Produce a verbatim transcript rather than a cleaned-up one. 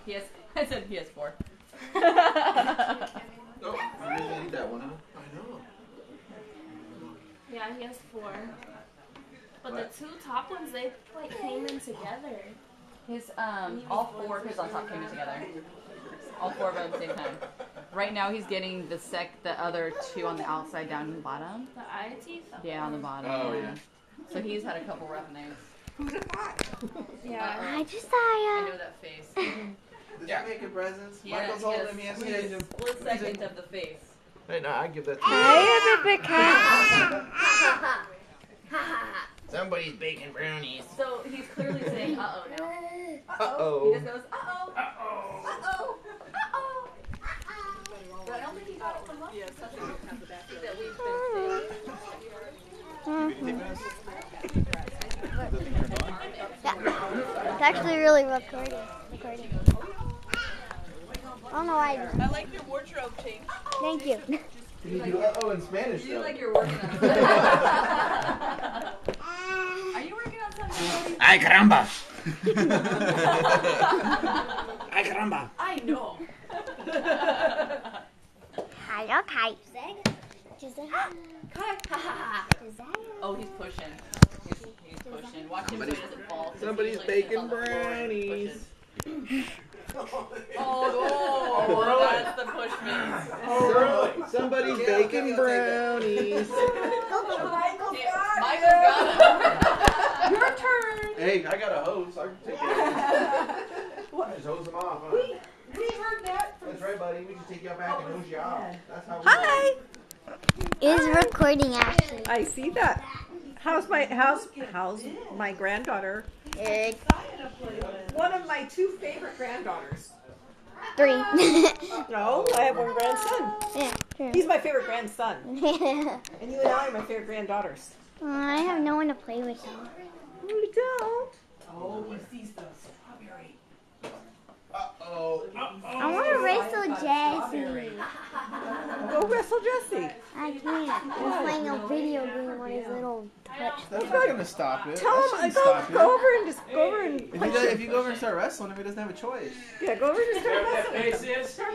He has. I said he has four. Oh, you really need that one, huh? I know. Yeah, he has four. But What? the two top ones, they like came in together. His um, all four of his on top came in together. All four of them at the same time. Right now he's getting the sec, the other two on the outside down in the bottom. The eye teeth? Yeah, on the bottom. Oh yeah. So he's had a couple rough nights. Who'd have thought? Yeah. Hi, I Josiah. know that face. Did you make a presents? He had, Michael's he had holding him. Yes, he a is. split second of the face. Hey, no, I give that to Hi, Rebecca. Somebody's baking brownies. So he's clearly saying uh oh now. Uh He oh. just goes uh oh. Uh oh. Uh oh. Uh oh. But I don't think he got it from us. Yeah, something that we've been Yeah. It's actually really recording. recording. I don't know why. I, I like your wardrobe change. thank you. You do uh oh in Spanish. You though. like you're working on something. Are you working on something? Ay caramba! Ay caramba! I know. Hi, okay. Josiah. Oh, he's pushing. He's, he's pushing. Watch him so he doesn't fall. 'Cause he Somebody's usually sits baking on the floor and brownies. pushes. Oh, oh, that's the push man. Oh, somebody's baking brownies. Michael got it. Your turn. Hey, I got a hose. I can take care of it. Just hose them off, huh? We heard that from That's right, buddy. We can take you out back and hose you off. That's how we Hi. Is recording actually. I see that. How's my how's how's my granddaughter? Good. One of my two favorite granddaughters. Three. No, I have one grandson. Yeah, true. He's my favorite grandson. And you and I are my favorite granddaughters. I have no one to play with though. We don't. Uh-oh. I want to wrestle Jesse. Go wrestle Jesse. I can't. He's playing a video game on his little touch. That's not going to stop it. Tell That him shouldn't go, stop go it. over and just go over and If you, go, if you go over and start wrestling him, he doesn't have a choice. yeah, go over and just start wrestling. Hey, sis.